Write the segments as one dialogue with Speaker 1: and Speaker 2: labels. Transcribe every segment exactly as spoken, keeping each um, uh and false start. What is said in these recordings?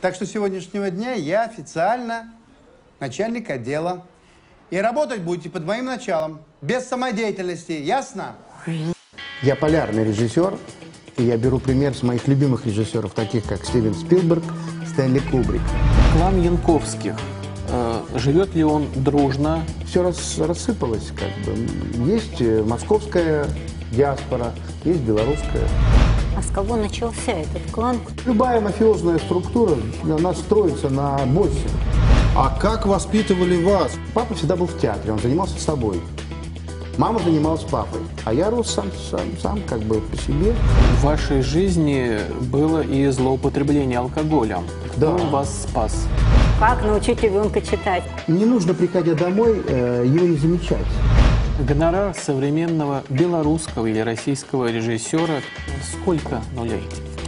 Speaker 1: Так что с сегодняшнего дня я официально начальник отдела. И работать будете под моим началом, без самодеятельности, ясно?
Speaker 2: Я полярный режиссер, и я беру пример с моих любимых режиссеров, таких как Стивен Спилберг, Стэнли Кубрик.
Speaker 3: Клан Янковских. Э, живет ли он дружно?
Speaker 2: Все рас, рассыпалось, как бы. Есть московская диаспора, есть белорусская.
Speaker 4: А с кого начался этот клан?
Speaker 2: Любая мафиозная структура, она строится на боссе.
Speaker 5: А как воспитывали вас?
Speaker 2: Папа всегда был в театре, он занимался собой. Мама занималась папой, а я рос сам, сам, сам как бы по себе.
Speaker 3: В вашей жизни было и злоупотребление алкоголем. Кто
Speaker 2: Да.
Speaker 3: вас спас?
Speaker 4: Как научить ребенка читать?
Speaker 2: Не нужно, приходя домой, э, его не замечать.
Speaker 3: Гонорар современного белорусского или российского режиссера сколько нулей?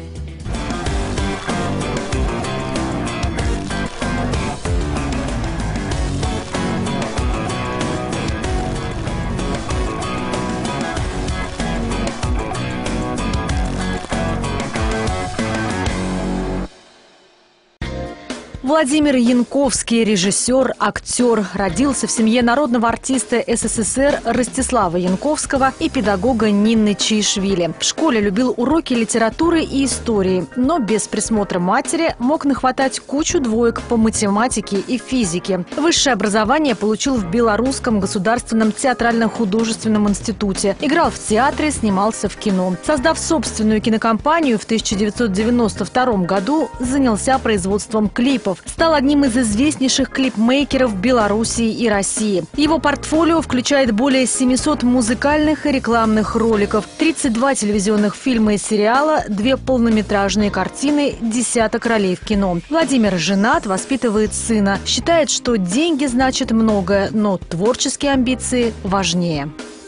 Speaker 6: Владимир Янковский, режиссер, актер, родился в семье народного артиста СССР Ростислава Янковского и педагога Нины Чаишвили. В школе любил уроки литературы и истории, но без присмотра матери мог нахватать кучу двоек по математике и физике. Высшее образование получил в Белорусском государственном театрально-художественном институте. Играл в театре, снимался в кино. Создав собственную кинокомпанию в тысяча девятьсот девяносто втором году, занялся производством клипов. Стал одним из известнейших клипмейкеров Белоруссии и России. Его портфолио включает более семисот музыкальных и рекламных роликов, тридцать два телевизионных фильма и сериала, две полнометражные картины, десяток ролей в кино. Владимир женат, воспитывает сына. Считает, что деньги значат многое, но творческие амбиции важнее.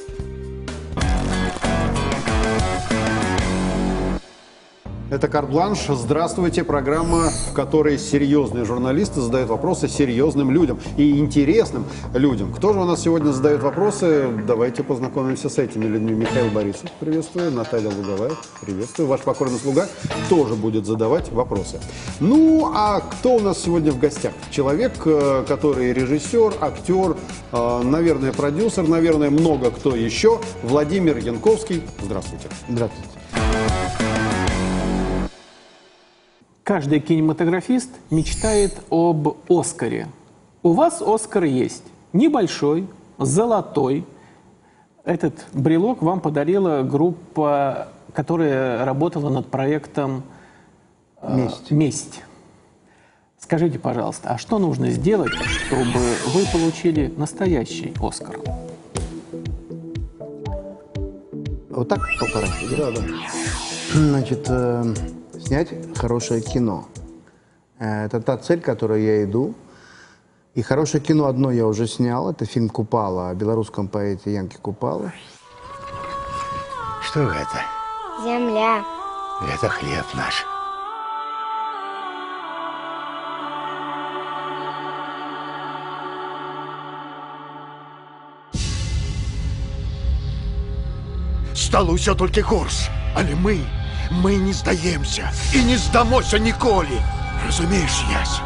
Speaker 5: Это «Карт-бланш». Здравствуйте. Программа, в которой серьезные журналисты задают вопросы серьезным людям и интересным людям. Кто же у нас сегодня задает вопросы? Давайте познакомимся с этими людьми. Михаил Борисов, приветствую. Наталья Луговая, приветствую. Ваш покорный слуга тоже будет задавать вопросы. Ну, а кто у нас сегодня в гостях? Человек, который режиссер, актер, наверное, продюсер, наверное, много кто еще. Владимир Янковский. Здравствуйте.
Speaker 2: Здравствуйте.
Speaker 3: Каждый кинематографист мечтает об Оскаре. У вас Оскар есть. Небольшой, золотой. Этот брелок вам подарила группа, которая работала над проектом э,
Speaker 2: «Месть».
Speaker 3: «Месть». Скажите, пожалуйста, а что нужно сделать, чтобы вы получили настоящий Оскар?
Speaker 2: Вот так полтора?
Speaker 5: Да, да.
Speaker 2: Значит, э, снять хорошее кино. Это та цель, к которой я иду. И хорошее кино одно я уже снял. Это фильм «Купала» о белорусском поэте Янке Купалы.
Speaker 7: Что это?
Speaker 8: Земля.
Speaker 7: Это хлеб наш.
Speaker 9: Стало ўсё толькі горш, але мы, мы не здаемся і не здамося ніколі. Разумееш, Ясь?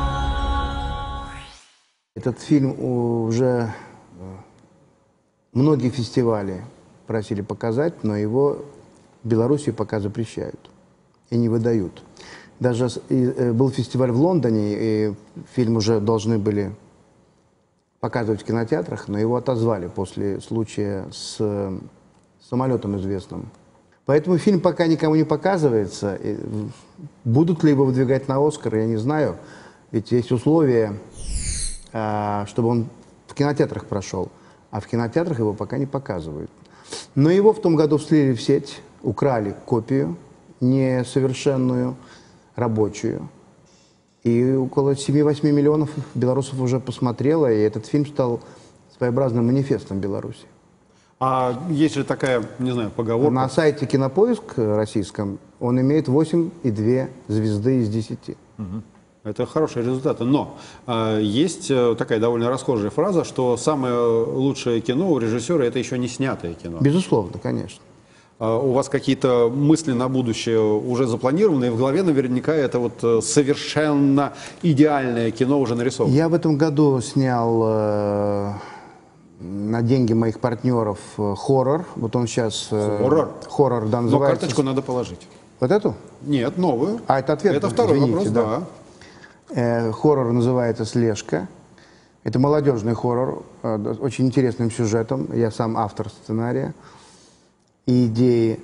Speaker 2: Этот фильм уже многие фестивали просили показать, но его в Беларуси пока запрещают и не выдают. Даже был фестиваль в Лондоне, и фильм уже должны были показывать в кинотеатрах, но его отозвали после случая с самолетом известным. Поэтому фильм пока никому не показывается. И будут ли его выдвигать на «Оскар», я не знаю. Ведь есть условия, чтобы он в кинотеатрах прошел. А в кинотеатрах его пока не показывают. Но его в том году слили в сеть, украли копию, несовершенную, рабочую. И около семи-восьми миллионов белорусов уже посмотрело, и этот фильм стал своеобразным манифестом Беларуси.
Speaker 5: А есть же такая, не знаю, поговорка.
Speaker 2: На сайте «Кинопоиск» российском он имеет восемь и две звезды из десяти.
Speaker 5: Угу. Это хорошие результаты. Но э, есть э, такая довольно расхожая фраза, что самое лучшее кино у режиссера — это еще не снятое кино.
Speaker 2: Безусловно, конечно.
Speaker 5: А у вас какие-то мысли на будущее уже запланированы, и в голове наверняка это вот совершенно идеальное кино уже нарисовано?
Speaker 2: Я в этом году снял э, на деньги моих партнеров э, хоррор. Вот он сейчас... Э,
Speaker 5: Хоррор?
Speaker 2: Хоррор, да,
Speaker 5: Но
Speaker 2: называется.
Speaker 5: карточку надо положить.
Speaker 2: Вот эту?
Speaker 5: Нет, новую.
Speaker 2: А, это ответ?
Speaker 5: Это второй
Speaker 2: Извините,
Speaker 5: вопрос, да.
Speaker 2: да. Э, хоррор называется «Слежка». Это молодежный хоррор, э, очень интересным сюжетом. Я сам автор сценария и идеи.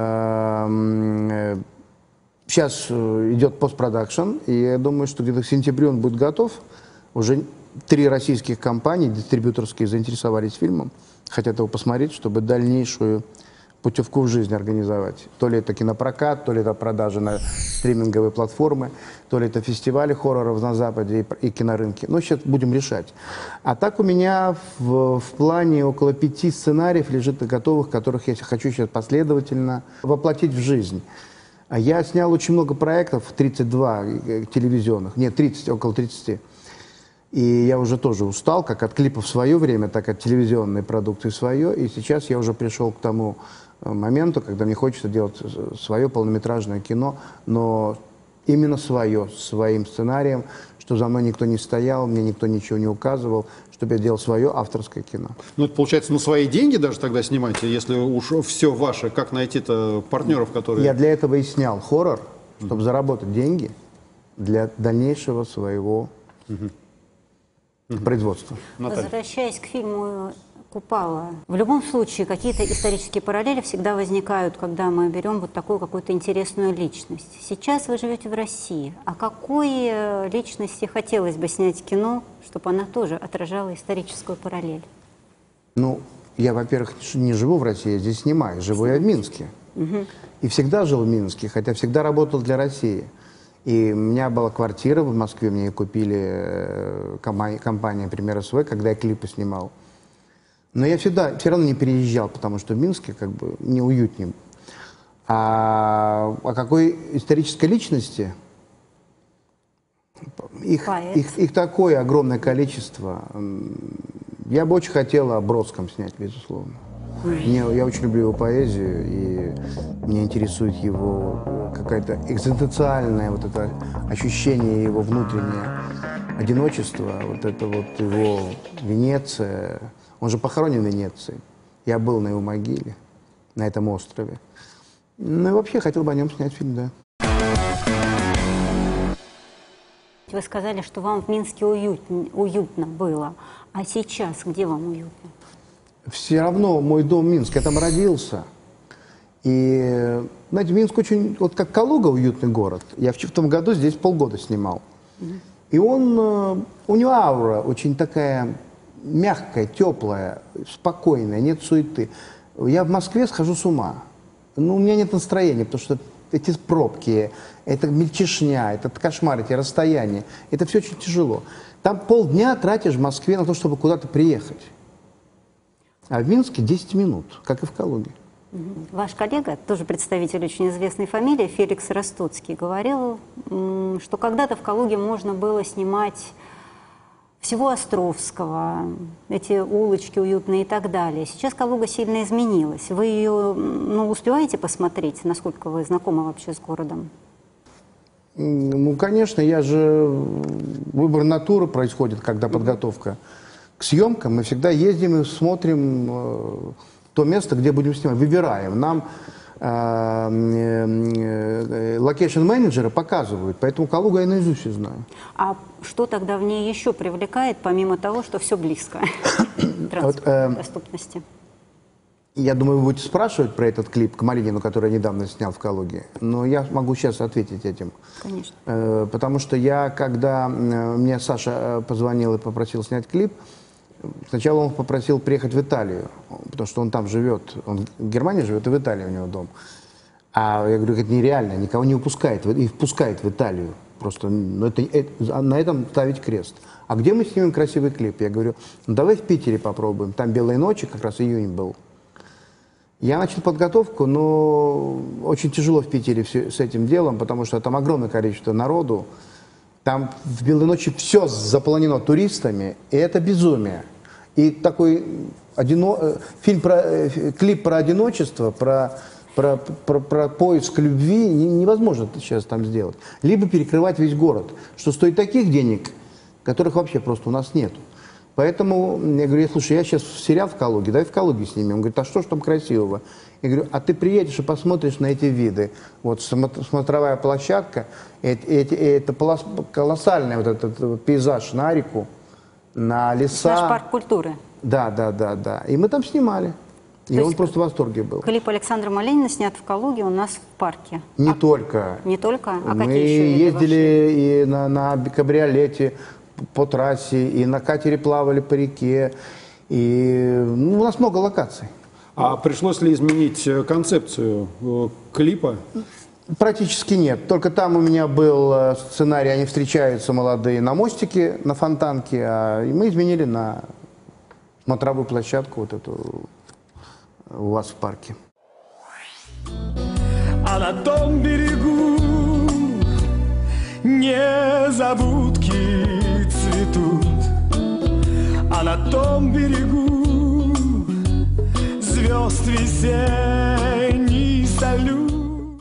Speaker 2: Сейчас идет постпродакшн, и я думаю, что где-то к сентябрю он будет готов. Уже три российских компании, дистрибьюторские, заинтересовались фильмом, хотят его посмотреть, чтобы дальнейшую путевку в жизнь организовать. То ли это кинопрокат, то ли это продажи на стриминговые платформы, то ли это фестивали хорроров на Западе и, и кинорынки. Но сейчас будем решать. А так у меня в, в плане около пяти сценариев лежит готовых, которых я хочу сейчас последовательно воплотить в жизнь. А я снял очень много проектов, тридцать два телевизионных, нет, тридцать, около тридцати. И я уже тоже устал, как от клипов в свое время, так и от телевизионной продукции свое. И сейчас я уже пришел к тому моменту, когда мне хочется делать свое полнометражное кино, но именно свое, своим сценарием, что за мной никто не стоял, мне никто ничего не указывал, чтобы я делал свое авторское кино.
Speaker 5: Ну, это получается, на свои деньги даже тогда снимаете, если уж все ваше, как найти-то партнеров, которые...
Speaker 2: Я для этого и снял хоррор, чтобы заработать деньги для дальнейшего своего производства.
Speaker 5: Наталья.
Speaker 4: Возвращаясь к фильму «Купала», в любом случае какие-то исторические параллели всегда возникают, когда мы берем вот такую какую-то интересную личность. Сейчас вы живете в России. А какой личности хотелось бы снять кино, чтобы она тоже отражала историческую параллель?
Speaker 2: Ну, я, во-первых, не живу в России, я здесь снимаю. Живу я в Минске. Угу. И всегда жил в Минске, хотя всегда работал для России. И у меня была квартира в Москве, мне ее купили компания, компания «Пример СВ», когда я клипы снимал. Но я всегда, все равно не переезжал, потому что в Минске как бы неуютнее. А о какой исторической личности? Их, их, их такое огромное количество. Я бы очень хотел о Бродском снять, безусловно. Мне, я очень люблю его поэзию, и меня интересует его какое-то экзистенциальное вот это ощущение, его внутреннее одиночество, вот это вот его Венеция. Он же похоронен в Венеции. Я был на его могиле, на этом острове. Ну и вообще хотел бы о нем снять фильм, да.
Speaker 4: Вы сказали, что вам в Минске уютно, уютно было. А сейчас где вам уютно?
Speaker 2: Все равно мой дом Минск, я там родился. И, знаете, Минск очень, вот как Калуга, уютный город. Я в, в том году здесь полгода снимал. Mm-hmm. И он, у него аура очень такая мягкая, теплая, спокойная, нет суеты. Я в Москве схожу с ума. Ну, у меня нет настроения, потому что эти пробки, это мельчишня, этот кошмар, эти расстояния, это все очень тяжело. Там полдня тратишь в Москве на то, чтобы куда-то приехать. А в Минске десять минут, как и в Калуге.
Speaker 4: Ваш коллега, тоже представитель очень известной фамилии, Феликс Ростоцкий, говорил, что когда-то в Калуге можно было снимать всего Островского, эти улочки уютные и так далее. Сейчас Калуга сильно изменилась. Вы ее, ну, успеваете посмотреть, насколько вы знакомы вообще с городом?
Speaker 2: Ну, конечно, я же... Выбор натуры происходит, когда подготовка к съемкам. Мы всегда ездим и смотрим э, то место, где будем снимать. Выбираем. Нам локейшн-менеджеры показывают, поэтому Калугу я наизусть знаю.
Speaker 4: А что тогда в ней еще привлекает, помимо того, что все близко? Транспорт, доступности.
Speaker 2: Я думаю, вы будете спрашивать про этот клип к Малинину, который я недавно снял в Калуге, но я могу сейчас ответить этим.
Speaker 4: Конечно.
Speaker 2: Потому что я, когда мне Саша позвонил и попросил снять клип, сначала он попросил приехать в Италию, потому что он там живет, он в Германии живет, и в Италии у него дом. А я говорю, это нереально, никого не упускает, и впускает в Италию. Просто ну, это, это, на этом ставить крест. А где мы снимем красивый клип? Я говорю, ну давай в Питере попробуем, там «Белые ночи», как раз июнь был. Я начал подготовку, но очень тяжело в Питере все, с этим делом, потому что там огромное количество народу. Там в «Белые ночи» все заполнено туристами, и это безумие. И такой одино... фильм про... клип про одиночество, про про, про, про поиск любви невозможно сейчас там сделать. Либо перекрывать весь город, что стоит таких денег, которых вообще просто у нас нет. Поэтому я говорю, слушай, я сейчас сериал в Калуге, давай в Калуге снимем. Он говорит, а что ж там красивого? Я говорю, а ты приедешь и посмотришь на эти виды. Вот смотровая площадка, это, это, это колоссальный вот этот пейзаж на реку, на леса.
Speaker 4: Наш парк культуры.
Speaker 2: Да, да, да, да. И мы там снимали. И
Speaker 4: То
Speaker 2: он
Speaker 4: есть
Speaker 2: просто в восторге был.
Speaker 4: Клип Александра Малинина снят в Калуге у нас в парке.
Speaker 2: Не
Speaker 4: а,
Speaker 2: только.
Speaker 4: Не только? А
Speaker 2: мы
Speaker 4: какие еще виды
Speaker 2: ездили
Speaker 4: вошли?
Speaker 2: и на, на кабриолете по трассе, и на катере плавали по реке. И ну, у нас много локаций.
Speaker 5: А пришлось ли изменить концепцию э, клипа?
Speaker 2: Практически нет. Только там у меня был э, сценарий, они встречаются молодые на мостике, на фонтанке, а и мы изменили на смотровую площадку вот эту у вас в парке.
Speaker 8: А на том берегу незабудки цветут, а на том берегу звезд весенний салют.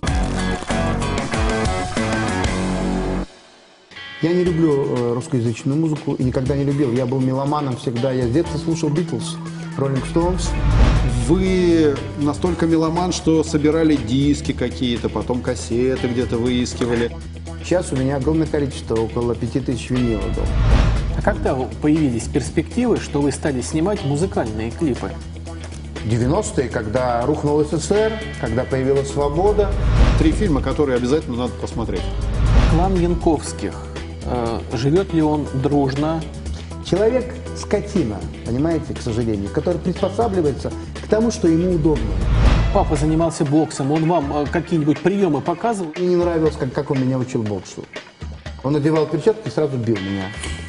Speaker 2: Я не люблю э, русскоязычную музыку и никогда не любил. Я был меломаном всегда. Я с детства слушал Битлз, Роллинг Стоунс.
Speaker 5: Вы настолько меломан, что собирали диски какие-то, потом кассеты где-то выискивали.
Speaker 2: Сейчас у меня огромное количество, около пяти тысяч винилов дома.
Speaker 3: А когда появились перспективы, что вы стали снимать музыкальные клипы?
Speaker 2: девяностые, когда рухнул СССР, когда появилась свобода.
Speaker 5: Три фильма, которые обязательно надо посмотреть.
Speaker 3: Клан Янковских. Э, живет ли он дружно?
Speaker 2: Человек скотина, понимаете, к сожалению, который приспосабливается к тому, что ему удобно.
Speaker 3: Папа занимался боксом, он вам э, какие-нибудь приемы показывал?
Speaker 2: Мне не нравилось, как, как он меня учил боксу. Он надевал перчатки и сразу бил меня.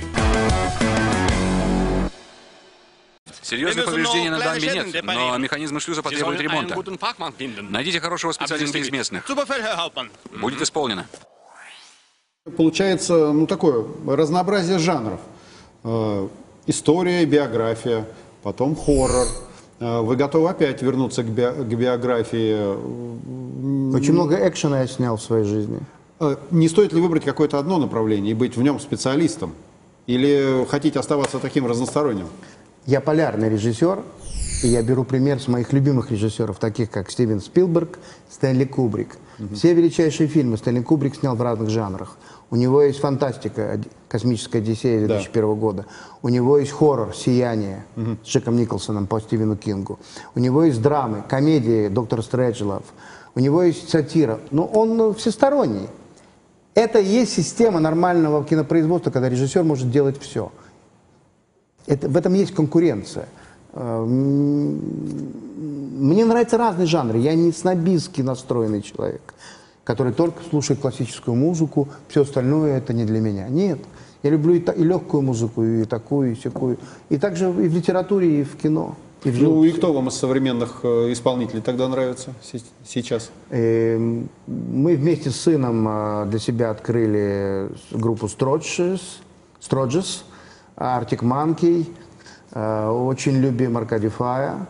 Speaker 10: Серьезных повреждений на дамбе нет, но механизмы шлюза потребуют ремонта. Найдите хорошего специалиста из местных. Будет исполнено.
Speaker 5: Получается, ну, такое разнообразие жанров. Э, история, биография, потом хоррор. Э, вы готовы опять вернуться к, би к биографии?
Speaker 2: Очень много экшена я снял в своей жизни.
Speaker 5: Э, не стоит ли выбрать какое-то одно направление и быть в нем специалистом? Или хотите оставаться таким разносторонним?
Speaker 2: Я полярный режиссер, и я беру пример с моих любимых режиссеров, таких как Стивен Спилберг, Стэнли Кубрик. Угу. Все величайшие фильмы Стэнли Кубрик снял в разных жанрах. У него есть фантастика, «Космическая Одиссея» две тысячи первого да. года. У него есть хоррор «Сияние» угу. с Джеком Николсоном по Стивену Кингу. У него есть драмы, комедии «Доктор Стрейджлов». У него есть сатира. Но он всесторонний. Это и есть система нормального кинопроизводства, когда режиссер может делать все. Это, в этом есть конкуренция. Мне нравятся разные жанры. Я не снобистски настроенный человек, который только слушает классическую музыку, все остальное это не для меня. Нет. Я люблю и, та, и легкую музыку, и такую, и всякую. И также и в литературе, и в кино. И в
Speaker 5: ну и кто вам из современных исполнителей тогда нравится сейчас?
Speaker 2: Мы вместе с сыном для себя открыли группу Stroges, Stroges, Arctic Monkey, очень любим Аркадий Фая,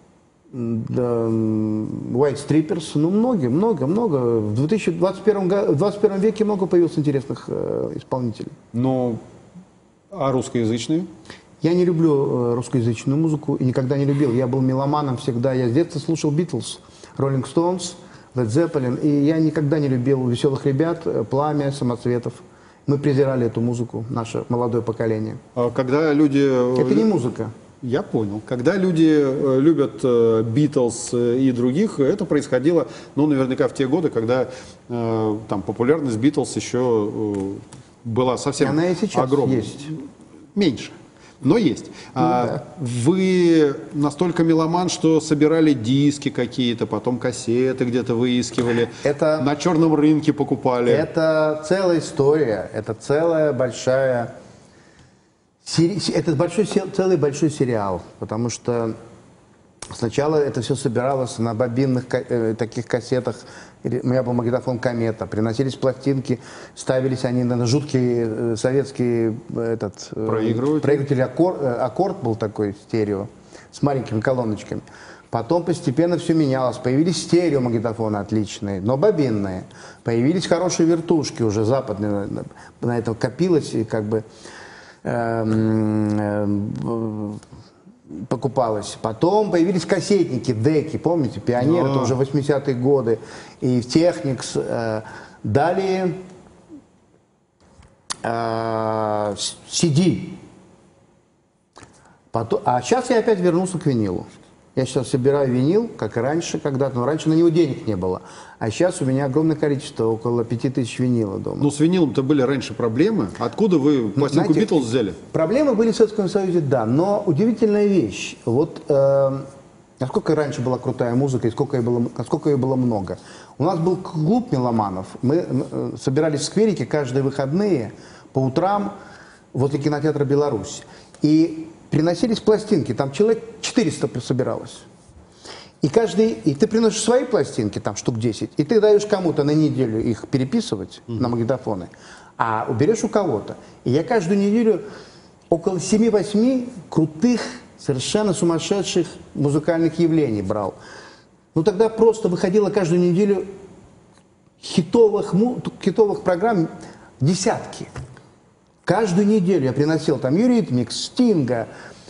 Speaker 2: White Strippers, ну много, много, много. В две тысячи двадцать первом, двадцать первом веке много появилось интересных э, исполнителей.
Speaker 5: Ну, а русскоязычные?
Speaker 2: Я не люблю э, русскоязычную музыку и никогда не любил. Я был меломаном всегда. Я с детства слушал Битлз, Роллинг Стоунс, Лед Зеппелин. И я никогда не любил «Веселых ребят», «Пламя», «Самоцветов». Мы презирали эту музыку, наше молодое поколение.
Speaker 5: А когда люди...
Speaker 2: Это не музыка.
Speaker 5: Я понял. Когда люди любят Битлз и других, это происходило, ну, наверняка в те годы, когда э, там популярность Битлз еще э, была совсем огромной.
Speaker 2: Она и сейчас
Speaker 5: огромной.
Speaker 2: Есть.
Speaker 5: Меньше. Но есть.
Speaker 2: Ну,
Speaker 5: а,
Speaker 2: да.
Speaker 5: Вы настолько меломан, что собирали диски какие-то, потом кассеты где-то выискивали,
Speaker 2: это,
Speaker 5: на черном рынке покупали.
Speaker 2: Это целая история, это целая большая... Это большой, целый большой сериал, потому что сначала это все собиралось на бобинных э, таких кассетах. У меня был магнитофон «Комета». Приносились пластинки, ставились они на жуткие э, советские этот, э,
Speaker 5: проигрыватели.
Speaker 2: проигрыватели. Аккорд, э, аккорд был такой стерео с маленькими колоночками. Потом постепенно все менялось. Появились стереомагнитофоны отличные, но бобинные. Появились хорошие вертушки уже западные. На этом копилось и как бы эм, эм, покупалось. Потом появились кассетники, деки, помните, Пионер, это уже восьмидесятые годы. И Техникс. Э, далее э, си ди. Потом, а сейчас я опять вернулся к винилу. Я сейчас собираю винил, как и раньше когда-то, но раньше на него денег не было. А сейчас у меня огромное количество, около пяти тысяч винила дома.
Speaker 5: Ну, с винилом-то были раньше проблемы. Откуда вы пластинку Битлз взяли?
Speaker 2: Проблемы были в Советском Союзе, да. Но удивительная вещь. Вот э, насколько раньше была крутая музыка и сколько ее было, насколько ее было много. У нас был клуб меломанов. Мы э, собирались в скверике каждые выходные по утрам возле кинотеатра «Беларусь». И приносились пластинки, там человек четыреста собиралось. И каждый, и ты приносишь свои пластинки, там штук десять, и ты даешь кому-то на неделю их переписывать mm-hmm. на магнитофоны, а уберешь у кого-то. И я каждую неделю около семи-восьми крутых, совершенно сумасшедших музыкальных явлений брал. Ну тогда просто выходило каждую неделю хитовых, хитовых программ десятки. Каждую неделю я приносил там Юритмикс, Стинга,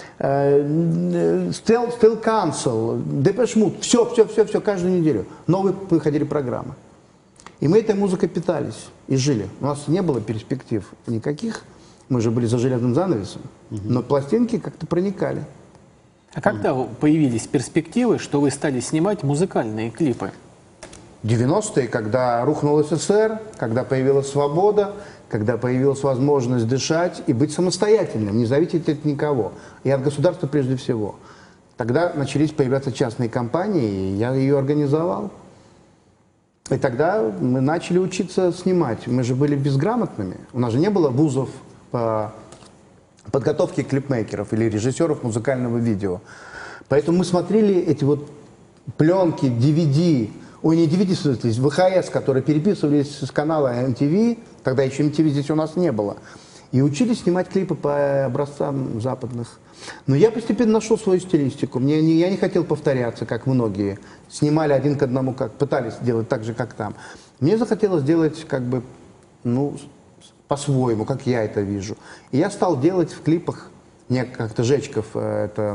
Speaker 2: Стел Council, Депеш Мод, все, все, все, все, каждую неделю. Новые выходили программы. И мы этой музыкой питались и жили. У нас не было перспектив никаких, мы же были за железным занавесом, угу. но пластинки как-то проникали.
Speaker 3: А когда появились перспективы, что вы стали снимать музыкальные клипы?
Speaker 2: девяностые, когда рухнул СССР, когда появилась свобода, когда появилась возможность дышать и быть самостоятельным, не зависеть от никого, и от государства прежде всего. Тогда начались появляться частные компании, и я ее организовал. И тогда мы начали учиться снимать. Мы же были безграмотными. У нас же не было вузов по подготовке клипмейкеров или режиссеров музыкального видео. Поэтому мы смотрели эти вот пленки, ди ви ди, ой, не ди ви ди, ви эйч эс, которые переписывались с канала эм ти ви, тогда еще эм ти ви здесь у нас не было, и учились снимать клипы по образцам западных. Но я постепенно нашел свою стилистику. Мне не, я не хотел повторяться, как многие. Снимали один к одному, как пытались делать так же, как там. Мне захотелось делать как бы, ну, по-своему, как я это вижу. И я стал делать в клипах, мне как-то Жечков, это...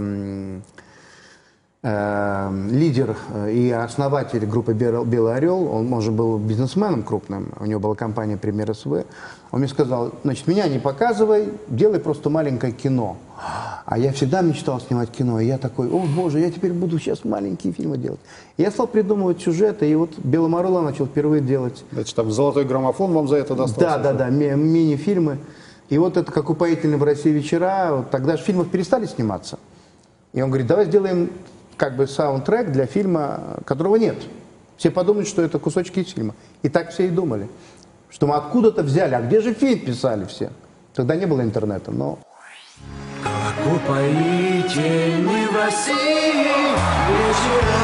Speaker 2: лидер и основатель группы «Белый орел», он, может, был бизнесменом крупным, у него была компания «Премьер СВ», он мне сказал, значит, меня не показывай, делай просто маленькое кино. А я всегда мечтал снимать кино, и я такой, о боже, я теперь буду сейчас маленькие фильмы делать. И я стал придумывать сюжеты, и вот «Белым орлом» начал впервые делать.
Speaker 5: Значит, там «Золотой граммофон» вам за это достался?
Speaker 2: Да, да, да, ми- мини-фильмы. И вот это «Как упоительны в России вечера», вот тогда же фильмов перестали сниматься. И он говорит, давай сделаем как бы саундтрек для фильма, которого нет. Все подумают, что это кусочки из фильма. И так все и думали. Что мы откуда-то взяли. А где же фильм писали все? Тогда не было интернета, но...
Speaker 8: Как упоительны в России вечера,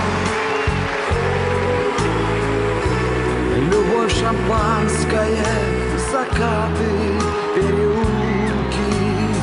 Speaker 8: любовь, шампанское, закаты, переулки.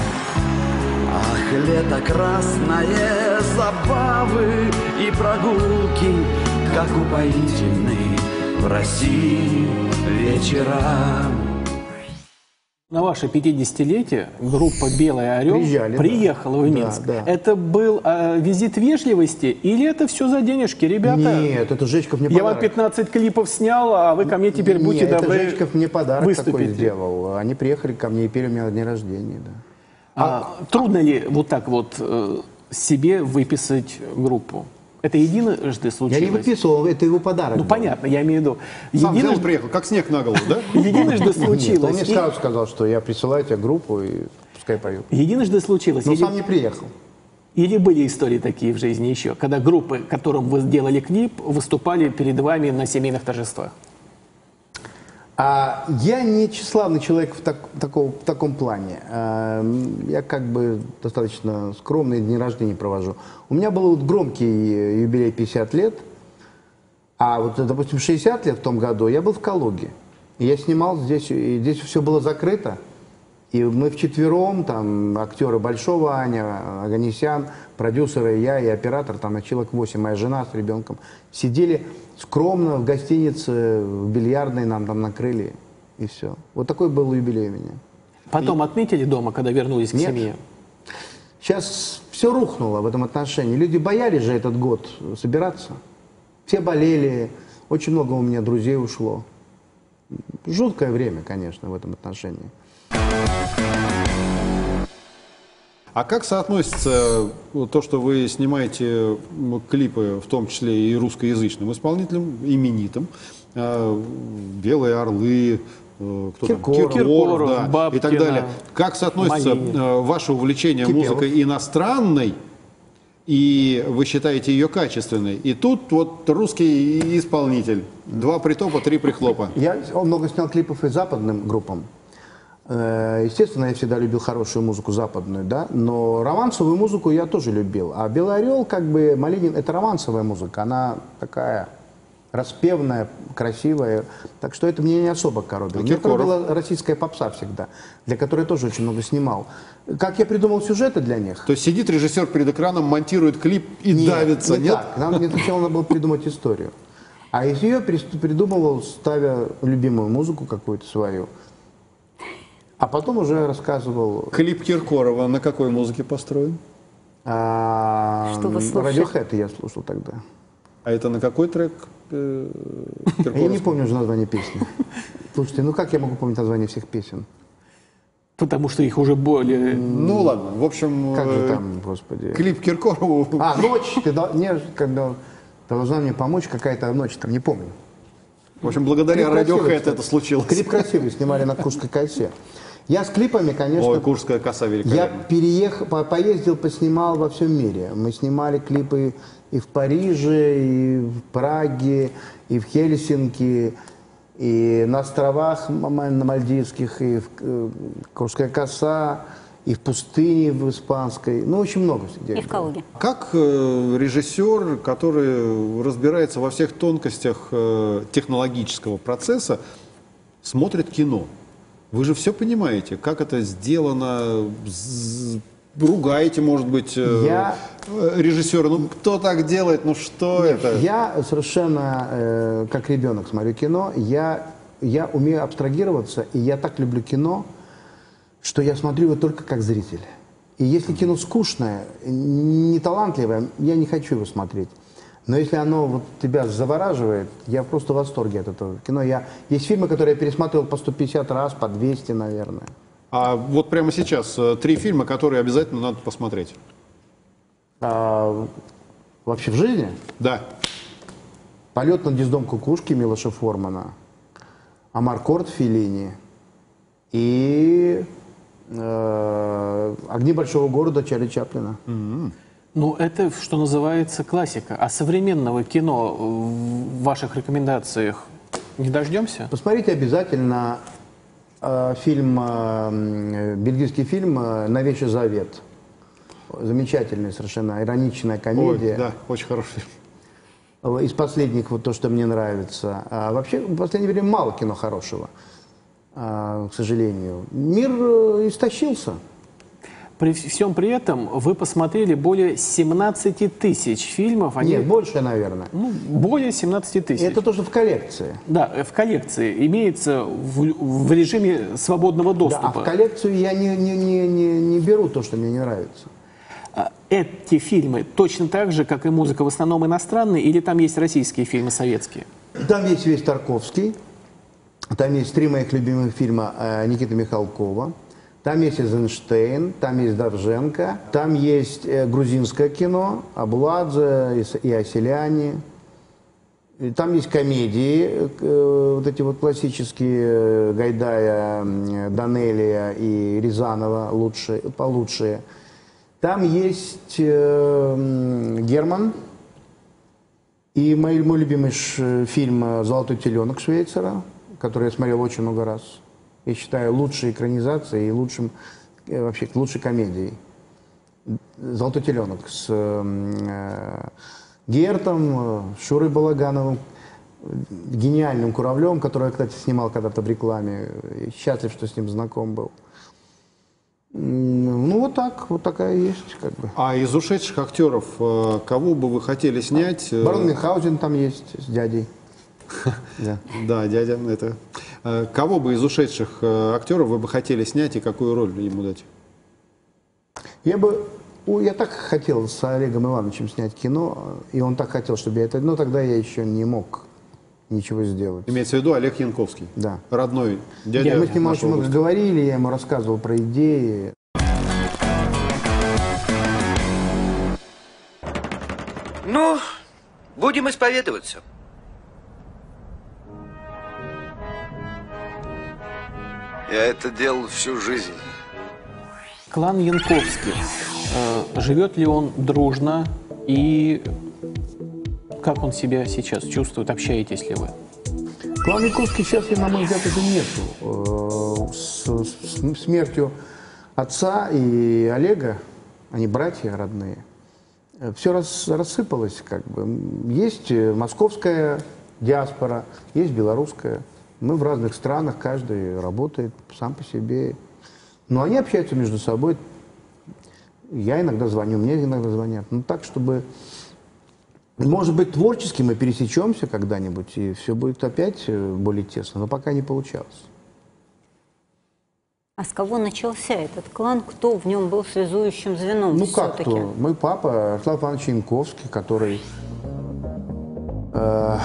Speaker 8: Ах, лето красное, забавы и прогулки, как упоительны в России вечера.
Speaker 3: На ваше пятидесятилетие группа «Белый орел»
Speaker 2: Приезжали,
Speaker 3: приехала
Speaker 2: да.
Speaker 3: в Минск.
Speaker 2: Да, да.
Speaker 3: Это был э, визит вежливости или это все за денежки, ребята?
Speaker 2: Нет, это Жечков мне
Speaker 3: Я
Speaker 2: подарок.
Speaker 3: вам пятнадцать клипов снял, а вы ко мне теперь будьте
Speaker 2: Нет,
Speaker 3: добры.
Speaker 2: это Жечков мне подарок
Speaker 3: выступите.
Speaker 2: такой сделал. Они приехали ко мне и пели у меня на день рождения, да.
Speaker 3: А, а трудно ли вот так вот э, себе выписать группу? Это единожды случилось?
Speaker 2: Я не выписывал, это его подарок.
Speaker 3: Ну,
Speaker 2: был.
Speaker 3: понятно, я имею в виду.
Speaker 5: Сам
Speaker 3: единожды...
Speaker 5: взял, приехал, как снег на голову, да?
Speaker 3: Единожды случилось.
Speaker 2: Нет, он мне
Speaker 3: И-
Speaker 2: сразу сказал, что я присылаю тебе группу и пускай поют.
Speaker 3: Единожды случилось.
Speaker 2: Но
Speaker 3: Или-
Speaker 2: сам не приехал.
Speaker 3: Или были истории такие в жизни еще, когда группы, которым вы сделали клип, выступали перед вами на семейных торжествах?
Speaker 2: А я не тщеславный человек в, так, такого, в таком плане. А, я как бы достаточно скромные дни рождения провожу. У меня был вот громкий юбилей пятьдесят лет, а вот, допустим, шестьдесят лет в том году я был в Калуге. И я снимал здесь, и здесь все было закрыто. И мы вчетвером, там, актеры Большого, Аня, Аганесян, продюсеры, я и оператор, там, на человек восемь, моя жена с ребенком, сидели скромно в гостинице, в бильярдной нам там накрыли, и все. Вот такой был юбилей у меня.
Speaker 3: Потом
Speaker 2: и...
Speaker 3: отметили дома, когда вернулись к
Speaker 2: Нет.
Speaker 3: семье?
Speaker 2: Сейчас все рухнуло в этом отношении. Люди боялись же этот год собираться. Все болели, очень много у меня друзей ушло. Жуткое время, конечно, в этом отношении.
Speaker 5: А как соотносится то, что вы снимаете клипы, в том числе и русскоязычным исполнителям, именитым, «Белые орлы», кто
Speaker 2: Киркоров,
Speaker 5: там? Киркоров, да,
Speaker 3: Бабкина,
Speaker 5: и так далее. Как соотносится
Speaker 3: Малинин.
Speaker 5: ваше увлечение
Speaker 2: Кипелов.
Speaker 5: музыкой иностранной, и вы считаете ее качественной, и тут вот русский исполнитель, два притопа, три прихлопа.
Speaker 2: Я много снял клипов и западным группам. Естественно, я всегда любил хорошую музыку западную, да, но романсовую музыку я тоже любил. А «Белый орел», как бы, Малинин, это романсовая музыка, она такая распевная, красивая, так что это меня не особо коробило.
Speaker 5: А
Speaker 2: Мне
Speaker 5: Киркоров?
Speaker 2: коробила российская попса всегда, для которой я тоже очень много снимал. Как я придумал сюжеты для них?
Speaker 5: То есть сидит режиссер перед экраном, монтирует клип и
Speaker 2: Нет,
Speaker 5: давится,
Speaker 2: не
Speaker 5: нет?
Speaker 2: так. Нам мне сначала надо было придумать историю. А из ее придумывал, ставя любимую музыку какую-то свою. А потом уже рассказывал...
Speaker 5: Клип Киркорова на какой музыке построен?
Speaker 2: А,
Speaker 4: Что вы слушали?
Speaker 2: Radiohead я слушал тогда.
Speaker 5: А это на какой трек э, Киркоров?
Speaker 2: Я не помню уже название песни. Слушайте, ну как я могу помнить название всех песен?
Speaker 3: Потому что их уже более...
Speaker 5: Ну ладно, в общем,
Speaker 2: Как же
Speaker 5: э,
Speaker 2: там, господи?
Speaker 5: клип Киркорову.
Speaker 2: А, «Ночь». Ты дол- не, когда должна мне помочь какая-то ночь, там, не помню.
Speaker 5: В общем, благодаря
Speaker 2: Клип красивый,
Speaker 5: Radiohead
Speaker 2: кстати.
Speaker 5: это случилось.
Speaker 2: Клип красивый, снимали на Курской косе. Я с клипами, конечно...
Speaker 5: Ой, Курская коса
Speaker 2: Я
Speaker 5: великолепна.
Speaker 2: переехал, по- поездил, поснимал во всем мире. Мы снимали клипы и в Париже, и в Праге, и в Хельсинки, и на островах м- м- на Мальдивских, и в э, Курская коса, и в пустыне в испанской. Ну, очень много где.
Speaker 4: И в Калуге.
Speaker 5: Как э, режиссер, который разбирается во всех тонкостях э, технологического процесса, смотрит кино? Вы же все понимаете, как это сделано, з- ругаете, может быть, э,
Speaker 2: Я-
Speaker 5: э, режиссера. Ну, кто так делает, ну что это?
Speaker 2: Я совершенно, э, как ребенок, смотрю кино. Я, я умею абстрагироваться, и я так люблю кино, что я смотрю его только как зритель. И если кино скучное, неталантливое, я не хочу его смотреть. Но если оно вот тебя завораживает, я просто в восторге от этого кино. Я, есть фильмы, которые я пересматривал по сто пятьдесят раз, по двести, наверное.
Speaker 5: А вот прямо сейчас э, три фильма, которые обязательно надо посмотреть.
Speaker 2: А, вообще в жизни?
Speaker 5: Да.
Speaker 2: «Полет над гнездом кукушки» Милоша Формана, «Амаркорд» Феллини и э, «Огни большого города» Чарли Чаплина.
Speaker 3: Ну, это, что называется, классика. А современного кино в ваших рекомендациях не дождемся?
Speaker 2: Посмотрите обязательно э, фильм, э, бельгийский фильм э, «Новейший завет». Замечательная совершенно ироничная
Speaker 5: Ой,
Speaker 2: комедия.
Speaker 5: да, очень хороший фильм.
Speaker 2: Из последних вот то, что мне нравится. А вообще, в последнее время мало кино хорошего, а, к сожалению. Мир э, истощился.
Speaker 3: При всем при этом вы посмотрели более семнадцати тысяч фильмов. Они...
Speaker 2: Нет, больше, наверное.
Speaker 3: Ну, более семнадцати тысяч.
Speaker 2: Это то, что в коллекции.
Speaker 3: Да, в коллекции. Имеется в, в режиме свободного
Speaker 2: Да,
Speaker 3: доступа.
Speaker 2: а в коллекцию я не, не, не, не, не беру то, что мне не нравится.
Speaker 3: А эти фильмы точно так же, как и музыка, в основном иностранные, или там есть российские фильмы, советские?
Speaker 2: Там есть весь Тарковский, там есть три моих любимых фильма э, Никиты Михалкова, там есть Эйзенштейн, там есть Довженко, там есть э, грузинское кино, Абуладзе и, С- и Аселяни. И там есть комедии, э, вот эти вот классические э, Гайдая, э, Данелия и Рязанова, лучшие, получшие. Там есть э, м, Герман и мой, мой любимый ш- фильм э, «Золотой теленок» Швейцера, который я смотрел очень много раз. Я считаю лучшей экранизацией и лучшим, э, вообще лучшей комедией. «Золотой теленок» с э, Гертом, э, Шурой Балагановым, гениальным Куравлевым, который я, кстати, снимал когда-то в рекламе. И счастлив, что с ним знаком был. Ну, вот так, вот такая есть, как бы.
Speaker 5: А из ушедших актеров, э, кого бы вы хотели снять? э,
Speaker 2: Барон Мюнхгаузен там есть с дядей. Да.
Speaker 5: Да, дядя, это. Э, Кого бы из ушедших э, актеров вы бы хотели снять и какую роль ему дать?
Speaker 2: Я бы, о, я так хотел с Олегом Ивановичем снять кино, и он так хотел, чтобы я это, но тогда я еще не мог ничего сделать.
Speaker 5: Имеется в виду Олег Янковский.
Speaker 2: Да.
Speaker 5: Родной дядя.
Speaker 2: Я, мы с ним очень
Speaker 5: нашего
Speaker 2: много
Speaker 5: гостя.
Speaker 2: говорили, я ему рассказывал про идеи.
Speaker 11: Ну, будем исповедоваться.
Speaker 12: Я это делал всю жизнь.
Speaker 3: Клан Янковских, э, живет ли он дружно и как он себя сейчас чувствует, общаетесь ли вы?
Speaker 2: Клан Янковский сейчас, на мой взгляд, уже нету. Э, С, с смертью отца и Олега, они братья родные, все рас, рассыпалось как бы. Есть московская диаспора, есть белорусская. Мы в разных странах, каждый работает сам по себе. Но они общаются между собой. Я иногда звоню, мне иногда звонят. Ну так, чтобы... Может быть, творчески мы пересечемся когда-нибудь, и все будет опять более тесно, но пока не получалось.
Speaker 4: А с кого начался этот клан? Кто в нем был связующим звеном
Speaker 2: Ну
Speaker 4: все-таки?
Speaker 2: как кто? Мой папа, Ярослав Иванович Янковский, который э,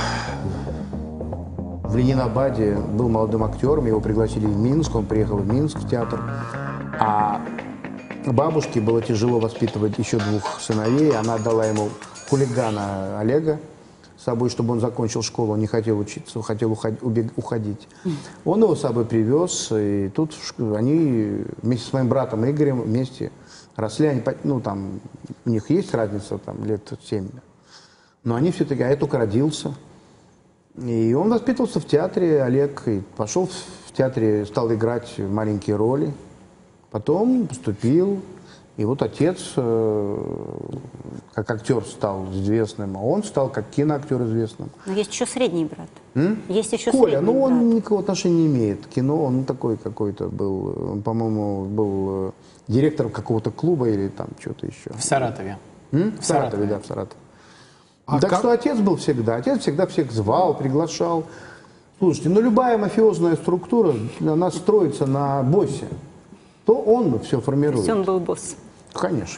Speaker 2: в Ленинабаде был молодым актером, его пригласили в Минск, он приехал в Минск в театр. А бабушке было тяжело воспитывать еще двух сыновей, она отдала ему хулигана Олега с собой, чтобы он закончил школу, он не хотел учиться, хотел уходить. Он его с собой привез, и тут они вместе с моим братом Игорем вместе росли. Они, ну, там, у них есть разница, там, лет семь. Но они все-таки, а я только родился. И он воспитывался в театре, Олег, и пошел в театре, стал играть маленькие роли. Потом поступил. И вот отец, э, как актер, стал известным, а он стал как киноактер известным.
Speaker 4: Но есть еще средний брат.
Speaker 2: М?
Speaker 4: Есть еще
Speaker 2: Коля,
Speaker 4: средний
Speaker 2: ну он
Speaker 4: брат.
Speaker 2: никакого отношения не имеет к кино, он такой какой-то был, он, по-моему, был э, директором какого-то клуба или там что-то еще.
Speaker 3: В Саратове.
Speaker 2: М? В,
Speaker 3: В
Speaker 2: Саратове,
Speaker 3: Саратове.
Speaker 2: да, в Саратове.
Speaker 5: А
Speaker 2: так
Speaker 5: как-
Speaker 2: что отец был всегда, отец всегда всех звал, приглашал. Слушайте, ну любая мафиозная структура, она строится на боссе. То он все
Speaker 4: То
Speaker 2: формирует.
Speaker 4: есть он был босс.
Speaker 2: Конечно.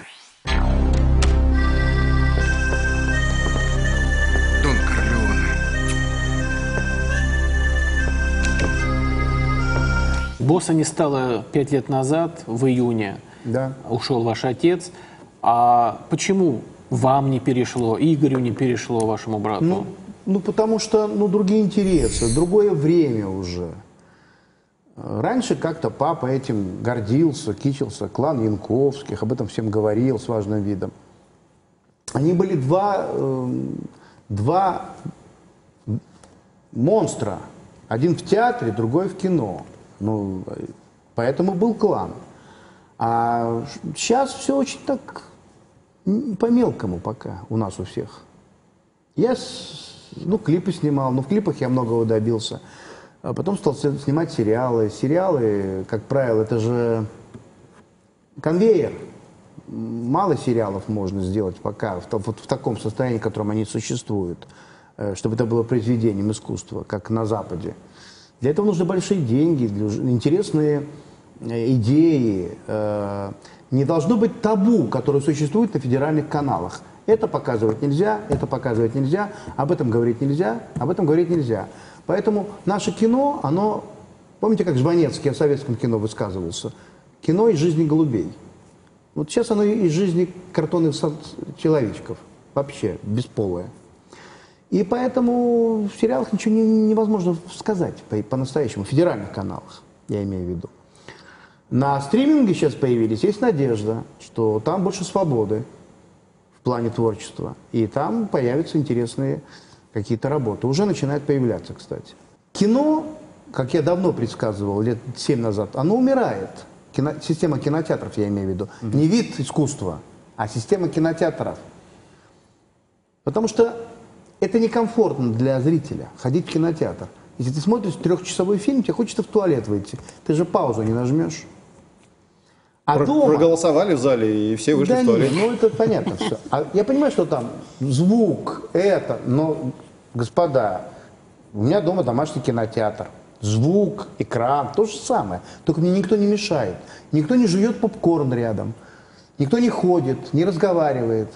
Speaker 12: Дон Корлеоне.
Speaker 3: Босса не стало пять лет назад, в июне.
Speaker 2: Да.
Speaker 3: Ушел ваш отец. А почему вам не перешло, Игорю не перешло, вашему брату?
Speaker 2: Ну, ну, потому что ну, другие интересы, другое время уже. Раньше как-то папа этим гордился, кичился, клан Янковских, об этом всем говорил с важным видом. Они были два, э, два монстра. Один в театре, другой в кино. Ну, поэтому был клан. А сейчас все очень так по-мелкому пока у нас у всех. Я ну, клипы снимал, но в клипах я многого добился. А потом стал снимать сериалы. Сериалы, как правило, это же конвейер. Мало сериалов можно сделать пока в, вот в таком состоянии, в котором они существуют, чтобы это было произведением искусства, как на Западе. Для этого нужны большие деньги, интересные идеи. Не должно быть табу, которое существует на федеральных каналах. Это показывать нельзя, это показывать нельзя, об этом говорить нельзя, об этом говорить нельзя. Поэтому наше кино, оно, помните, как Жванецкий о советском кино высказывался? Кино из жизни голубей. Вот сейчас оно из жизни картонных человечков, вообще бесполое. И поэтому в сериалах ничего не, невозможно сказать по- по-настоящему, в федеральных каналах, я имею в виду. На стриминге сейчас появились, есть надежда, что там больше свободы в плане творчества, и там появятся интересные какие-то работы. Уже начинает появляться, кстати. Кино, как я давно предсказывал, лет семь назад, оно умирает. Кино, система кинотеатров, я имею в виду. Mm-hmm. Не вид искусства, а система кинотеатров. Потому что это некомфортно для зрителя ходить в кинотеатр. Если ты смотришь трехчасовой фильм, тебе хочется в туалет выйти. Ты же паузу не нажмешь. А
Speaker 5: Про
Speaker 2: дома...
Speaker 5: проголосовали в зале, и все вышли
Speaker 2: да
Speaker 5: в туалет.
Speaker 2: Нет, ну это понятно все. А я понимаю, что там звук, это, но, господа, у меня дома домашний кинотеатр. Звук, экран, то же самое. Только мне никто не мешает. Никто не жует попкорн рядом. Никто не ходит, не разговаривает.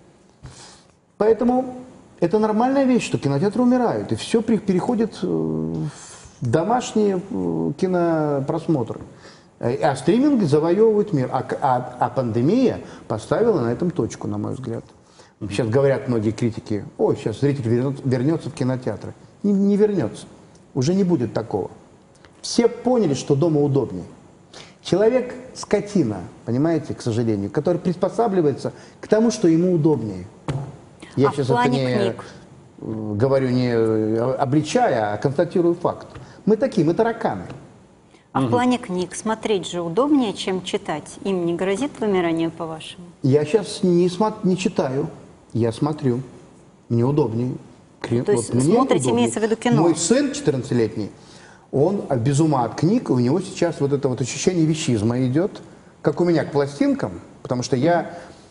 Speaker 2: Поэтому это нормальная вещь, что кинотеатры умирают. И все переходит в домашние кинопросмотры. А стриминг завоевывает мир. А, а, а пандемия поставила на этом точку, на мой взгляд. Сейчас говорят многие критики, ой, сейчас зритель вернется, вернется в кинотеатры. Не, не вернется. Уже не будет такого. Все поняли, что дома удобнее. Человек – скотина, понимаете, к сожалению, который приспосабливается к тому, что ему удобнее. Я
Speaker 4: а
Speaker 2: сейчас
Speaker 4: в плане
Speaker 2: это не
Speaker 4: книг?
Speaker 2: говорю, не обличая, а констатирую факт. Мы такие, мы тараканы.
Speaker 4: А
Speaker 2: угу.
Speaker 4: в плане книг смотреть же удобнее, чем читать. Им не грозит вымирание, по-вашему?
Speaker 2: Я сейчас не, смо- не читаю, я смотрю. Мне удобнее.
Speaker 4: То вот есть смотрите, удобнее. Имеется в виду кино?
Speaker 2: Мой сын четырнадцатилетний, он без ума от книг, у него сейчас вот это вот ощущение вещизма идет, как у меня к пластинкам, потому что я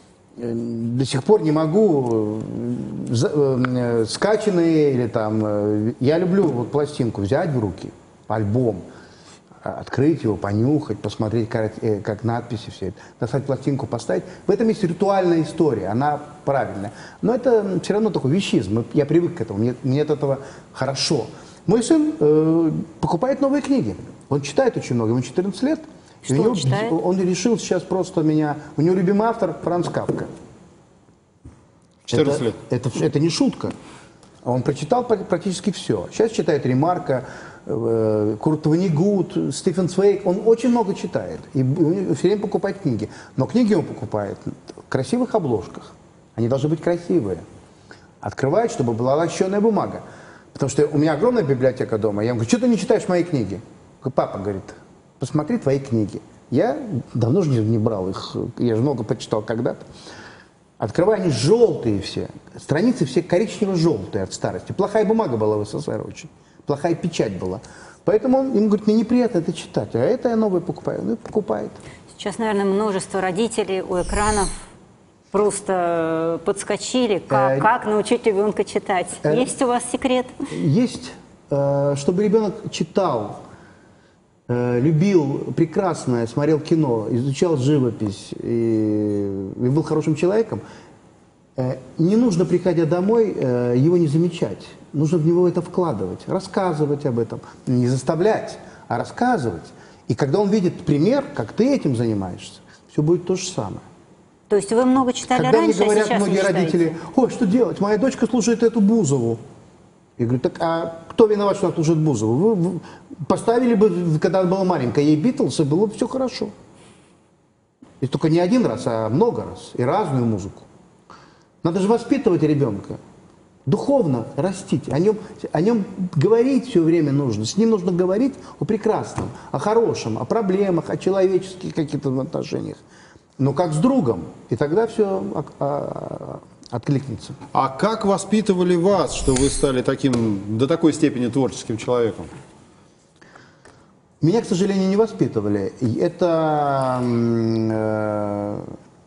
Speaker 2: до сих пор не могу э, скачанные или там... Э, я люблю вот пластинку взять в руки, альбом, открыть его, понюхать, посмотреть, как, э, как надписи все это, достать пластинку, поставить. В этом есть ритуальная история, она правильная. Но это все равно такой вещизм. Я привык к этому, мне, мне от этого хорошо. Мой сын э, покупает новые книги. Он читает очень много, ему четырнадцать лет.
Speaker 4: Что
Speaker 2: у него,
Speaker 4: он читает?
Speaker 2: Он решил сейчас просто меня... У него любимый автор Франц Кафка.
Speaker 5: четырнадцать лет.
Speaker 2: Это, это, это не шутка. Он прочитал практически все. Сейчас читает Ремарка, э, Курт Воннегут, Стивен Цвейг. Он очень много читает. И все время покупает книги. Но книги он покупает в красивых обложках. Они должны быть красивые. Открывает, чтобы была лощеная бумага. Потому что у меня огромная библиотека дома. Я ему говорю, что ты не читаешь мои книги? Папа говорит, посмотри твои книги. Я давно же не брал их, я же много почитал когда-то. Открываю, они желтые все. Страницы все коричнево-желтые от старости. Плохая бумага была в СССР очень. Плохая печать была. Поэтому он ему говорит, мне неприятно это читать. А это я новое покупаю. Ну и покупает.
Speaker 4: Сейчас, наверное, множество родителей у экранов просто подскочили. Как,
Speaker 2: Э,
Speaker 4: как научить ребенка читать?
Speaker 2: э,
Speaker 4: Есть у вас секрет?
Speaker 2: Есть, э, чтобы ребенок читал, э, любил прекрасное, смотрел кино, изучал живопись и, и был хорошим человеком, э, не нужно, приходя домой, э, его не замечать. Нужно в него это вкладывать, рассказывать об этом. Не заставлять, а рассказывать. И когда он видит пример, как ты этим занимаешься, все будет то же самое.
Speaker 4: То есть вы много читали
Speaker 2: Когда
Speaker 4: раньше,
Speaker 2: мне говорят
Speaker 4: а сейчас
Speaker 2: многие
Speaker 4: не читаете?
Speaker 2: родители, ой, что делать, моя дочка слушает эту Бузову. Я говорю, так а кто виноват, что она слушает Бузову? Вы, вы поставили бы, когда она была маленькая, ей Битлз, и было бы все хорошо. И только не один раз, а много раз. И разную музыку. Надо же воспитывать ребенка. Духовно растить. О нем, о нем говорить все время нужно. С ним нужно говорить о прекрасном, о хорошем, о проблемах, о человеческих каких-то отношениях. Но как с другом. И тогда все откликнется.
Speaker 5: А как воспитывали вас, что вы стали таким, до такой степени творческим человеком?
Speaker 2: Меня, к сожалению, не воспитывали. Это, э,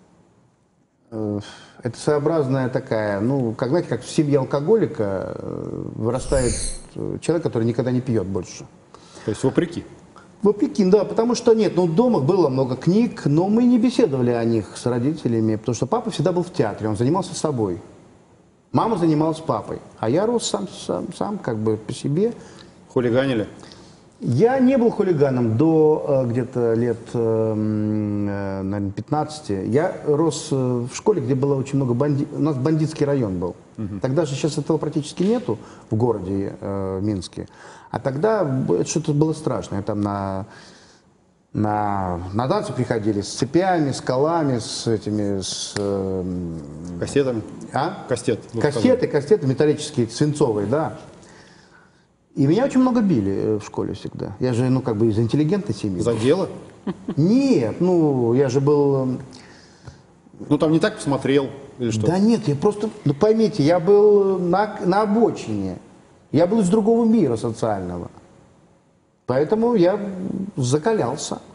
Speaker 2: э, это своеобразная такая, ну, как, знаете, как в семье алкоголика вырастает человек, который никогда не пьет больше.
Speaker 5: То есть вопреки?
Speaker 2: Вопреки, да, потому что нет, ну, дома было много книг, но мы не беседовали о них с родителями, потому что папа всегда был в театре, он занимался собой. Мама занималась папой, а я рос сам, сам, сам как бы по себе.
Speaker 5: Хулиганили?
Speaker 2: Я не был хулиганом до э, где-то лет, э, э, наверное, пятнадцати. Я рос э, в школе, где было очень много бандитов. У нас бандитский район был. Угу. Тогда же сейчас этого практически нету в городе э, Минске. А тогда что-то было страшное. Там на, на, на танцы приходили с цепями, с колами, с этими... С, э,
Speaker 5: кассетами?
Speaker 2: А?
Speaker 5: Кастет.
Speaker 2: Кассеты, кассеты металлические, свинцовые, да. И меня очень много били в школе всегда. Я же, ну, как бы из интеллигентной семьи.
Speaker 5: За дело?
Speaker 2: Нет, ну, я же был...
Speaker 5: Ну, там не так посмотрел или что?
Speaker 2: Да нет, я просто... Ну, поймите, я был на, на обочине. Я был из другого мира социального. Поэтому я закалялся.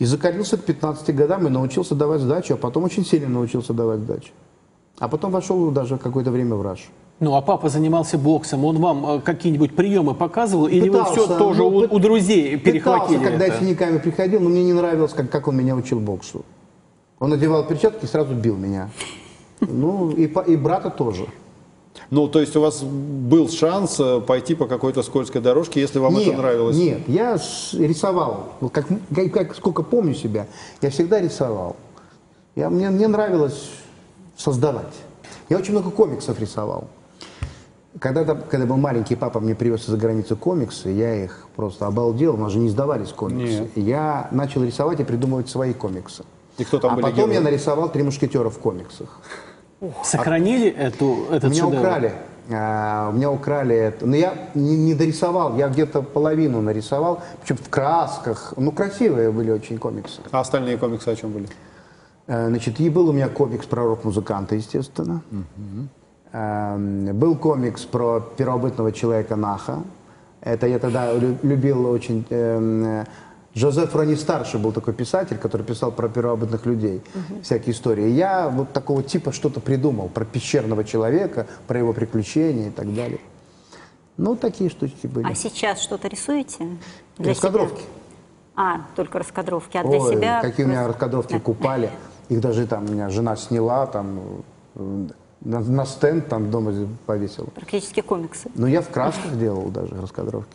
Speaker 2: И закалился к пятнадцати годам и научился давать сдачу, а потом очень сильно научился давать сдачу. А потом вошел даже какое-то время в Раш.
Speaker 3: Ну, а папа занимался боксом, он вам какие-нибудь приемы показывал, или
Speaker 2: Пытался,
Speaker 3: вы все тоже
Speaker 2: ну,
Speaker 3: у, у друзей перехватили
Speaker 2: пытался, когда
Speaker 3: это?
Speaker 2: я синяками приходил, но мне не нравилось, как, как он меня учил боксу. Он надевал перчатки и сразу бил меня. Ну, и, и брата тоже.
Speaker 5: Ну, то есть у вас был шанс пойти по какой-то скользкой дорожке, если вам
Speaker 2: нет,
Speaker 5: это нравилось?
Speaker 2: Нет, я рисовал. Как, как, как, сколько помню себя, я всегда рисовал. Я, мне, мне нравилось создавать. Я очень много комиксов рисовал. Когда, когда был маленький, папа мне привез из-за границы комиксы, я их просто обалдел, у нас же не сдавались комиксы. Нет. Я начал рисовать и придумывать свои комиксы.
Speaker 5: И кто там
Speaker 2: а
Speaker 5: были
Speaker 2: потом
Speaker 5: герои?
Speaker 2: я нарисовал «Три мушкетера» в комиксах.
Speaker 3: Сохранили а, эту, этот
Speaker 2: у меня
Speaker 3: шедевр?
Speaker 2: украли. А, у меня украли это. Но я не, не дорисовал, я где-то половину нарисовал, причем в красках. Ну, красивые были очень комиксы.
Speaker 5: А остальные комиксы о чем были?
Speaker 2: А, значит, и был у меня комикс про рок-музыканта, естественно.
Speaker 5: Угу.
Speaker 2: А, был комикс про первобытного человека Наха. Это я тогда любил очень... Э, Жозеф Рони Старший был такой писатель, который писал про первобытных людей, uh-huh. всякие истории. И я вот такого типа что-то придумал про пещерного человека, про его приключения и так далее. Ну, такие штучки были.
Speaker 4: А сейчас что-то рисуете? Для
Speaker 2: раскадровки.
Speaker 4: Себя? А, только раскадровки. А
Speaker 2: Ой,
Speaker 4: для себя?
Speaker 2: Какие у меня раскадровки купали. Их даже там у меня жена сняла, там на, на стенд там дома повесила.
Speaker 4: Практически комиксы.
Speaker 2: Ну, я в красках делал даже раскадровки.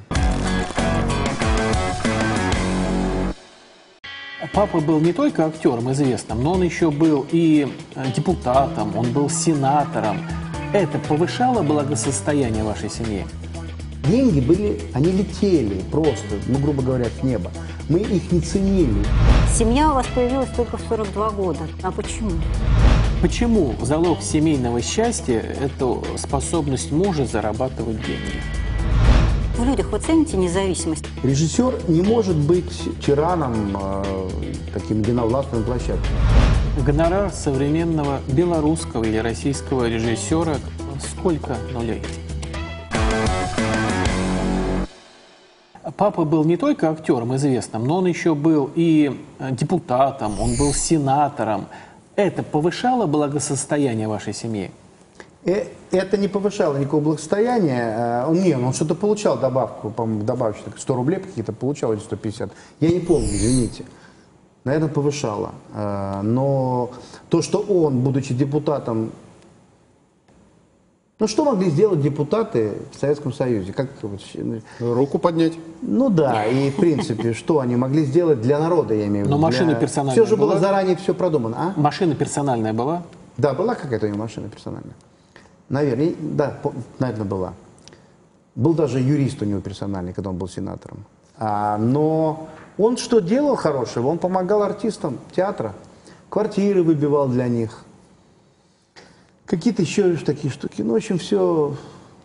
Speaker 3: Папа был не только актером известным, но он еще был и депутатом, он был сенатором. Это повышало благосостояние вашей семьи?
Speaker 2: Деньги были, они летели просто, ну, грубо говоря, с неба. Мы их не ценили.
Speaker 4: Семья у вас появилась только в сорок два года. А почему?
Speaker 3: Почему залог семейного счастья – это способность мужа зарабатывать деньги?
Speaker 4: В людях вы цените независимость?
Speaker 2: Режиссер не может быть тираном, э, таким единовластным площадкой.
Speaker 3: Гонорар современного белорусского или российского режиссера сколько нулей? Папа был не только актером известным, но он еще был и депутатом, он был сенатором. Это повышало благосостояние вашей семьи?
Speaker 2: Это не повышало никакого благосостояния. Он, не, он что-то получал добавку, по-моему, добавочно, сто рублей какие-то получал или сто пятьдесят. Я не помню, извините. Наверное, повышало. Но то, что он, будучи депутатом... Ну, что могли сделать депутаты в Советском Союзе? Как,
Speaker 5: руку поднять.
Speaker 2: Ну да, и в принципе, что они могли сделать для народа, я имею в виду.
Speaker 3: Но машина
Speaker 2: для...
Speaker 3: персональная
Speaker 2: Все же
Speaker 3: была?
Speaker 2: было заранее все продумано, а?
Speaker 3: Машина персональная была?
Speaker 2: Да, была какая-то у него машина персональная. Наверное, да, наверное, была. Был даже юрист у него персональный, когда он был сенатором. А, но он что делал хорошего? Он помогал артистам театра. Квартиры выбивал для них. Какие-то еще такие штуки. Ну, в общем, все...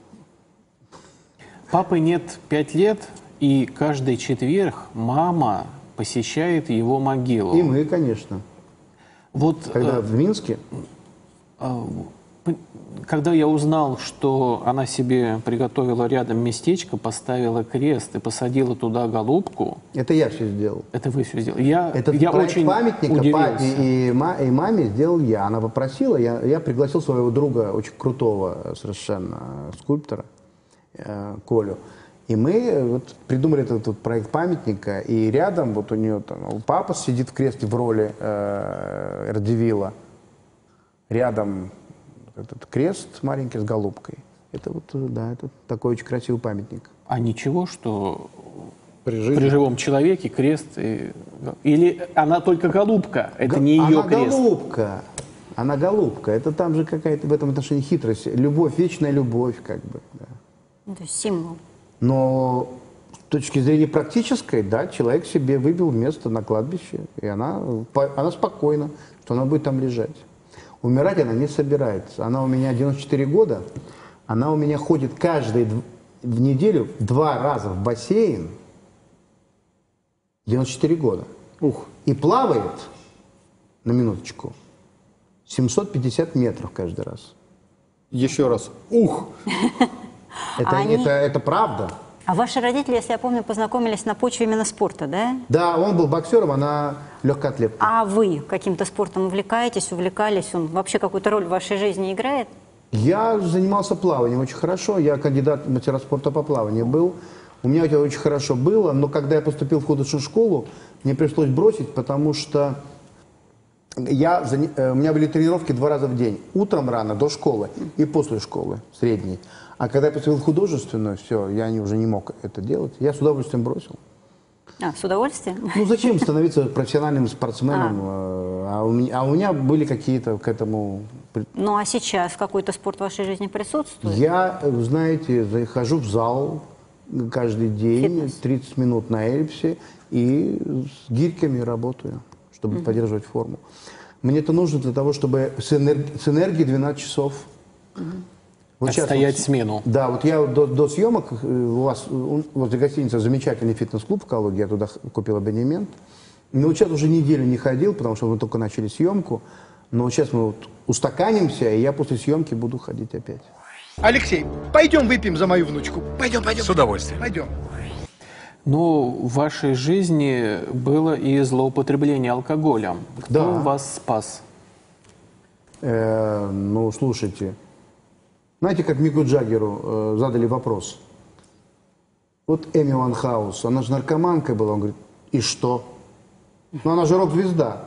Speaker 3: Папы нет пять лет, и каждый четверг мама посещает его могилу.
Speaker 2: И мы, конечно.
Speaker 3: Вот,
Speaker 2: когда
Speaker 3: э,
Speaker 2: в Минске...
Speaker 3: Э, Когда я узнал, что она себе приготовила рядом местечко, поставила крест и посадила туда голубку...
Speaker 2: Это я все сделал.
Speaker 3: Это вы все сделали. Я,
Speaker 2: Этот
Speaker 3: я
Speaker 2: проект
Speaker 3: очень
Speaker 2: памятника
Speaker 3: удивился.
Speaker 2: папе и, и маме сделал я. Она попросила, я, я пригласил своего друга, очень крутого совершенно скульптора, э, Колю. И мы вот придумали этот вот проект памятника, и рядом вот у нее там папа сидит в кресле в роли э, Радзивилла. Рядом этот крест маленький с голубкой. Это вот, да, это такой очень красивый памятник.
Speaker 3: А ничего, что
Speaker 5: при,
Speaker 3: при живом человеке крест... И... Или она только голубка, это Г- не ее
Speaker 2: она
Speaker 3: крест?
Speaker 2: Она голубка. Она голубка. Это там же какая-то в этом отношении хитрость. Любовь, вечная любовь, как бы. Да.
Speaker 4: Это символ.
Speaker 2: Но с точки зрения практической, да, человек себе выбил место на кладбище, и она, она спокойна, что она будет там лежать. Умирать она не собирается. Она у меня девяносто четыре года, она у меня ходит каждый в неделю два раза в бассейн, девяносто четыре года.
Speaker 5: Ух.
Speaker 2: И плавает, на минуточку, семьсот пятьдесят метров каждый раз.
Speaker 5: Еще раз. Ух!
Speaker 2: Это,
Speaker 4: А они...
Speaker 2: это, это правда.
Speaker 4: А ваши родители, если я помню, познакомились на почве именно спорта, да?
Speaker 2: Да, он был боксером, она легкоатлет.
Speaker 4: А вы каким-то спортом увлекаетесь, увлекались? Он вообще какую-то роль в вашей жизни играет?
Speaker 2: Я занимался плаванием очень хорошо. Я кандидат в мастера спорта по плаванию был. У меня это очень хорошо было, но когда я поступил в художественную школу, мне пришлось бросить, потому что я, у меня были тренировки два раза в день. Утром рано, до школы, и после школы, средней. А когда я поступил в художественную, все, я не, уже не мог это делать. Я с удовольствием бросил.
Speaker 4: А, с удовольствием?
Speaker 2: Ну, зачем становиться профессиональным спортсменом? А, а, у, меня, а у меня были какие-то к этому...
Speaker 4: Ну, а сейчас какой-то спорт в вашей жизни присутствует?
Speaker 2: Я, знаете, захожу в зал каждый день, Фитнес. тридцать минут на эллипсе, и с гирьками работаю, чтобы mm-hmm. поддерживать форму. Мне это нужно для того, чтобы с, энерги... с энергией двенадцать часов... Mm-hmm. Вот
Speaker 3: отстоять
Speaker 2: вот,
Speaker 3: смену.
Speaker 2: Да, вот я до, до съемок, у вас возле гостиницы замечательный фитнес-клуб в Калуге, я туда купил абонемент. Но вот сейчас уже неделю не ходил, потому что мы только начали съемку. Но вот сейчас мы вот устаканимся, и я после съемки буду ходить опять.
Speaker 1: Алексей, пойдем выпьем за мою внучку. Пойдем, пойдем.
Speaker 10: С удовольствием.
Speaker 1: Пойдем.
Speaker 3: Ну, в вашей жизни было и злоупотребление алкоголем. Кто
Speaker 2: да.
Speaker 3: вас спас?
Speaker 2: Э, ну, слушайте... Знаете, как Мику Джаггеру э, задали вопрос. Вот Эми Ванхаус, она же наркоманкой была. Он говорит, и что? Ну, она же рок-звезда.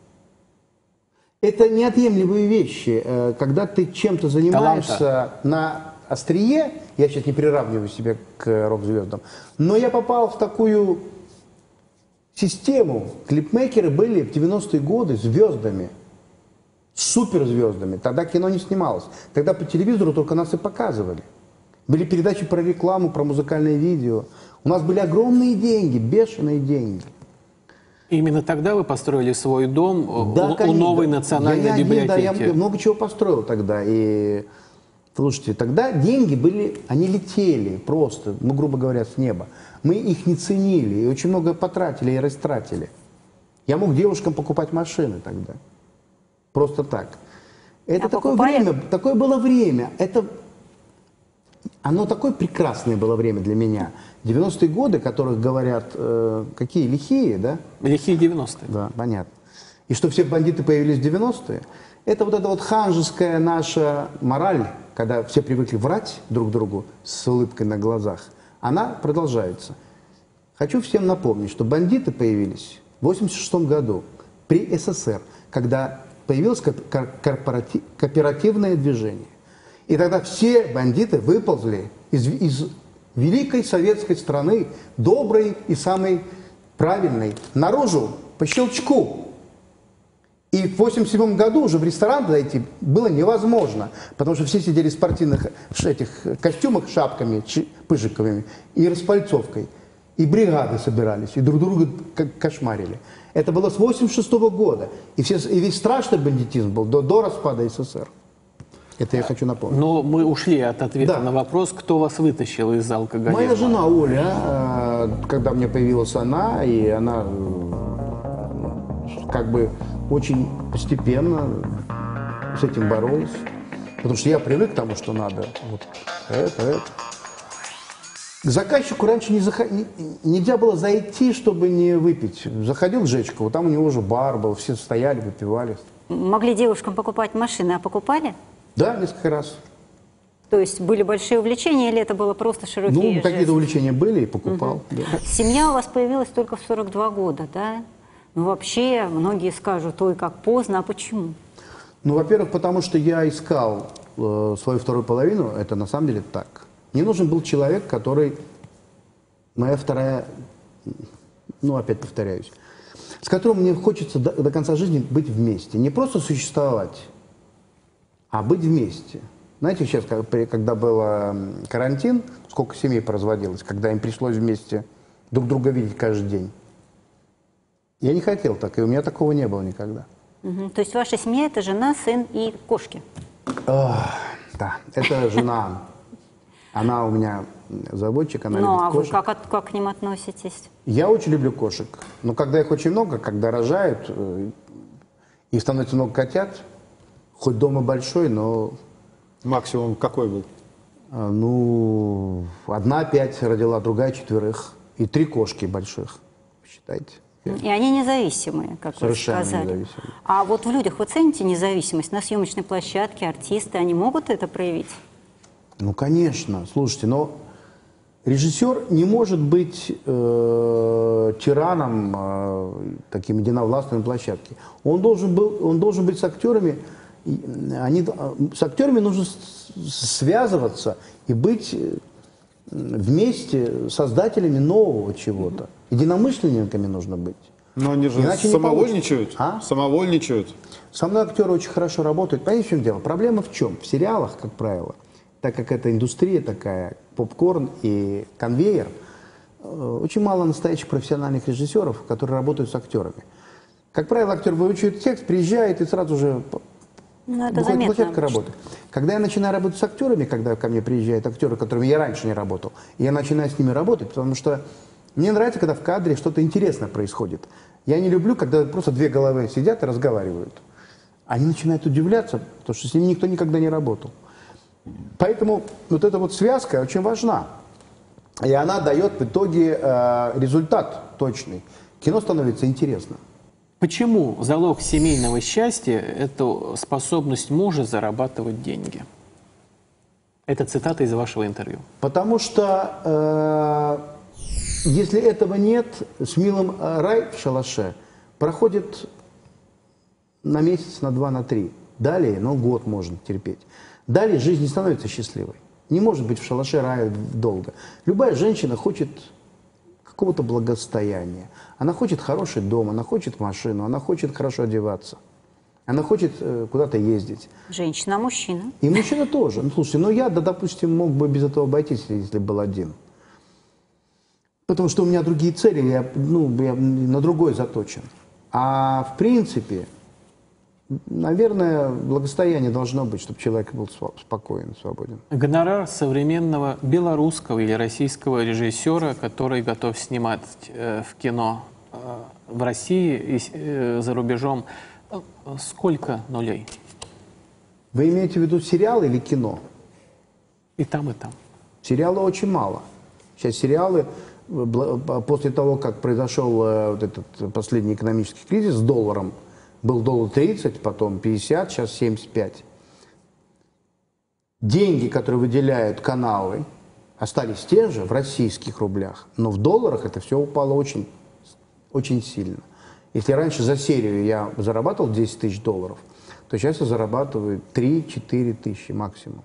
Speaker 2: Это неотъемлемые вещи. Э, когда ты чем-то занимаешься Таланта. на острие, я сейчас не приравниваю себя к рок-звездам, но я попал в такую систему. Клипмейкеры были в девяностые годы звездами. Суперзвездами. Тогда кино не снималось. Тогда по телевизору только нас и показывали. Были передачи про рекламу, про музыкальное видео. У нас были огромные деньги, бешеные деньги.
Speaker 3: Именно тогда вы построили свой дом
Speaker 2: да,
Speaker 3: у, у новой национальной
Speaker 2: я, я,
Speaker 3: библиотеки?
Speaker 2: Да, я много чего построил тогда. И, слушайте, тогда деньги были, они летели просто, ну, грубо говоря, с неба. Мы их не ценили, и очень много потратили и растратили. Я мог девушкам покупать машины тогда. Просто так. Это а такое покупали? время, такое было время. Это, оно такое прекрасное было время для меня. девяностые годы, которых говорят, э, какие лихие, да?
Speaker 3: Лихие девяностые.
Speaker 2: Да, понятно. И что все бандиты появились в девяностые. Это вот эта вот ханжеская наша мораль, когда все привыкли врать друг другу с улыбкой на глазах, она продолжается. Хочу всем напомнить, что бандиты появились в восемьдесят шестом году при СССР, когда появилось корпоратив, кооперативное движение. И тогда все бандиты выползли из, из великой советской страны, доброй и самой правильной, наружу по щелчку. И в восемьдесят седьмом году уже в ресторан зайти было невозможно, потому что все сидели в спортивных этих костюмах, шапками пыжиковыми и распальцовкой. И бригады собирались, и друг друга кошмарили. Это было с восемьдесят шестого года. И, все, и весь страшный бандитизм был до, до распада СССР. Это я хочу напомнить.
Speaker 3: Но мы ушли от ответа
Speaker 2: да.
Speaker 3: на вопрос, кто вас вытащил из алкоголизма.
Speaker 2: Моя жена Оля, когда у меня появилась она, и она как бы очень постепенно с этим боролась. Потому что я привык к тому, что надо. Вот это, это. К заказчику раньше не заход... нельзя было зайти, чтобы не выпить. Заходил Жечков, там у него уже бар был, все стояли, выпивали.
Speaker 4: Могли девушкам покупать машины, а покупали?
Speaker 2: Да, несколько раз.
Speaker 4: То есть были большие увлечения или это было просто широкие
Speaker 2: Ну, какие-то увлечения были и покупал. Угу. Да.
Speaker 4: Семья у вас появилась только в сорок два года, да? Ну, вообще, многие скажут, ой, как поздно, а почему?
Speaker 2: Ну, во-первых, потому что я искал э, свою вторую половину, это на самом деле так. Мне нужен был человек, который, моя вторая, ну, опять повторяюсь, с которым мне хочется до, до конца жизни быть вместе. Не просто существовать, а быть вместе. Знаете, сейчас, когда был карантин, сколько семей поразводилось, когда им пришлось вместе друг друга видеть каждый день. Я не хотел так, и у меня такого не было никогда.
Speaker 4: Угу. То есть ваша семья – это жена, сын и кошки?
Speaker 2: Ох, да, это жена. Она у меня заводчик, она
Speaker 4: ну,
Speaker 2: любит
Speaker 4: а
Speaker 2: кошек.
Speaker 4: Ну, а вы как, как к ним относитесь?
Speaker 2: Я очень люблю кошек. Но когда их очень много, когда рожают, и становится много котят, хоть дома большой, но...
Speaker 5: Максимум какой был?
Speaker 2: А, ну, одна пять родила, другая четверых. И три кошки больших. Считайте.
Speaker 4: И они независимые, как
Speaker 2: Совершенно
Speaker 4: вы сказали.
Speaker 2: независимые.
Speaker 4: А вот в людях вы цените независимость? На съемочной площадке артисты, они могут это проявить?
Speaker 2: Ну, конечно. Слушайте, но режиссер не может быть э, тираном, э, таким единовластным на площадке. Он должен, был, он должен быть с актерами. Они, с актерами нужно связываться и быть вместе создателями нового чего-то. Единомышленниками нужно быть.
Speaker 5: Но они же
Speaker 2: Иначе
Speaker 5: самовольничают.
Speaker 2: А?
Speaker 5: Самовольничают.
Speaker 2: Со мной актеры очень хорошо работают. Понимаете, в чем дело? Проблема в чем? В сериалах, как правило, так как это индустрия такая, попкорн и конвейер, очень мало настоящих профессиональных режиссеров, которые работают с актерами. Как правило, актер выучивает текст, приезжает и сразу же
Speaker 4: ну, это заметно,
Speaker 2: площадка работает. Когда я начинаю работать с актерами, когда ко мне приезжают актеры, с которыми я раньше не работал, я начинаю с ними работать, потому что мне нравится, когда в кадре что-то интересное происходит. Я не люблю, когда просто две головы сидят и разговаривают. Они начинают удивляться, потому что с ними никто никогда не работал. Поэтому вот эта вот связка очень важна. И она дает в итоге э, результат точный. Кино становится интересно.
Speaker 3: Почему залог семейного счастья – это способность мужа зарабатывать деньги? Это цитата из вашего интервью.
Speaker 2: Потому что э, если этого нет, с милым рай в шалаше проходит на месяц, на два, на три. Далее, ну, год можно терпеть. Далее жизнь не становится счастливой. Не может быть в шалаше рая долго. Любая женщина хочет какого-то благосостояния. Она хочет хороший дом, она хочет машину, она хочет хорошо одеваться. Она хочет э, куда-то ездить.
Speaker 4: Женщина, мужчина.
Speaker 2: И мужчина тоже. Ну, слушайте, ну я, да, допустим, мог бы без этого обойтись, если был один. Потому что у меня другие цели, я, ну, я на другой заточен. А в принципе, наверное, благосостояние должно быть, чтобы человек был спокоен, свободен.
Speaker 3: Гонорар современного белорусского или российского режиссера, который готов снимать э, в кино э, в России и э, за рубежом, э, сколько нулей?
Speaker 2: Вы имеете в виду сериалы или кино?
Speaker 3: И там, и там.
Speaker 2: Сериала очень мало. Сейчас сериалы, после того, как произошел вот этот последний экономический кризис с долларом, был доллар тридцать, потом пятьдесят, сейчас семьдесят пять. Деньги, которые выделяют каналы, остались те же в российских рублях, но в долларах это все упало очень, очень сильно. Если раньше за серию я зарабатывал десять тысяч долларов, то сейчас я зарабатываю три-четыре тысячи максимум.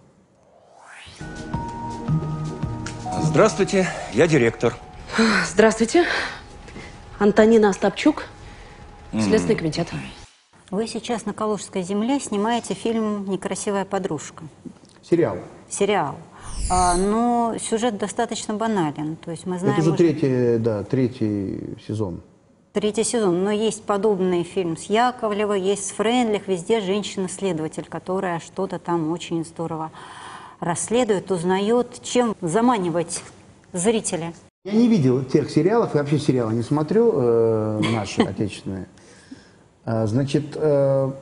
Speaker 13: Здравствуйте, я директор.
Speaker 14: Здравствуйте. Антонина Остапчук, Следственный комитет.
Speaker 4: Вы сейчас на Калужской земле снимаете фильм «Некрасивая подружка».
Speaker 2: Сериал.
Speaker 4: Сериал. А, но сюжет достаточно банален. То есть мы знаем,
Speaker 2: это уже
Speaker 4: уже...
Speaker 2: третий, да, третий сезон.
Speaker 4: Третий сезон. Но есть подобный фильм с Яковлевой, есть с Фрейндлих, везде женщина-следователь, которая что-то там очень здорово расследует, узнает, чем заманивать зрителя.
Speaker 2: Я не видел тех сериалов, я вообще сериалы не смотрю, э, наши отечественные. Значит, э,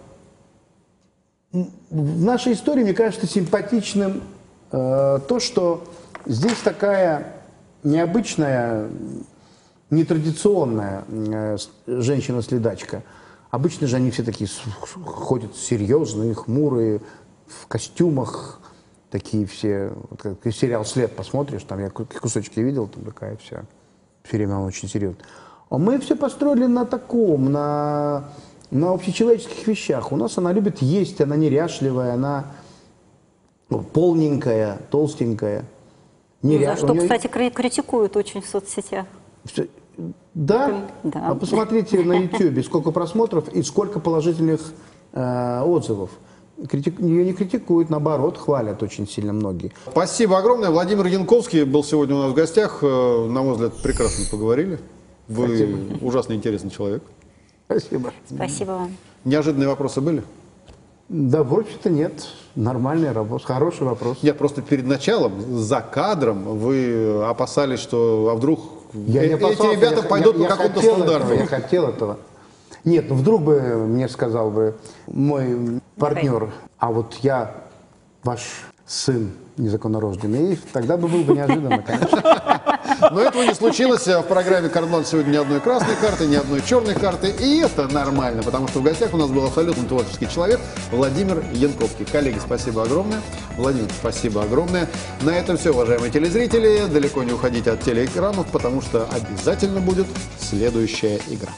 Speaker 2: в нашей истории, мне кажется, симпатичным э, то, что здесь такая необычная, нетрадиционная э, женщина-следачка. Обычно же они все такие ходят серьезные, хмурые, в костюмах, такие все. Вот как сериал «След» посмотришь, там я кусочки видел, там такая вся, все время очень серьезная. А мы все построили на таком, на... на общечеловеческих вещах. У нас она любит есть, она неряшливая, она полненькая, толстенькая.
Speaker 4: Неря... Ну, за что, нее... кстати, критикуют очень в соцсетях.
Speaker 2: Да?
Speaker 4: Да.
Speaker 2: А посмотрите на ютубе, сколько просмотров и сколько положительных э, отзывов. Критик... Ее не критикуют, наоборот, хвалят очень сильно многие.
Speaker 5: Спасибо огромное. Владимир Янковский был сегодня у нас в гостях. На мой взгляд, прекрасно поговорили. Вы Спасибо. Ужасно интересный человек.
Speaker 2: Спасибо.
Speaker 4: Спасибо вам.
Speaker 5: Неожиданные вопросы были?
Speaker 2: Да, в общем-то, нет. Нормальный вопрос, хороший вопрос.
Speaker 5: Нет, просто перед началом, за кадром, вы опасались, что а вдруг
Speaker 2: я
Speaker 5: э-
Speaker 2: не опасался,
Speaker 5: эти ребята
Speaker 2: я,
Speaker 5: пойдут
Speaker 2: я,
Speaker 5: по какому-то
Speaker 2: я
Speaker 5: стандарту.
Speaker 2: Этого, я хотел этого. Нет, ну вдруг бы мне сказал бы мой партнер, а вот я ваш сын незаконнорожденный. И тогда бы был бы неожиданно, конечно.
Speaker 5: Но этого не случилось. В программе «Карт-бланш» сегодня ни одной красной карты, ни одной черной карты. И это нормально, потому что в гостях у нас был абсолютно творческий человек Владимир Янковский. Коллеги, спасибо огромное. Владимир, спасибо огромное. На этом все, уважаемые телезрители. Далеко не уходите от телеэкранов, потому что обязательно будет следующая игра.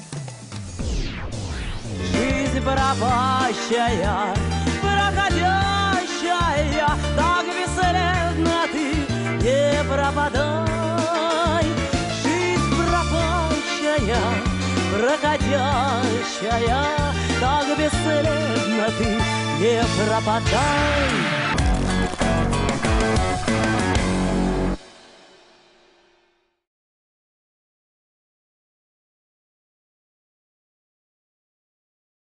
Speaker 15: Жизнь пропащая, проходящая, так бесследно ты не пропадай. Жизнь пропащая, проходящая, так бесследно ты не пропадай.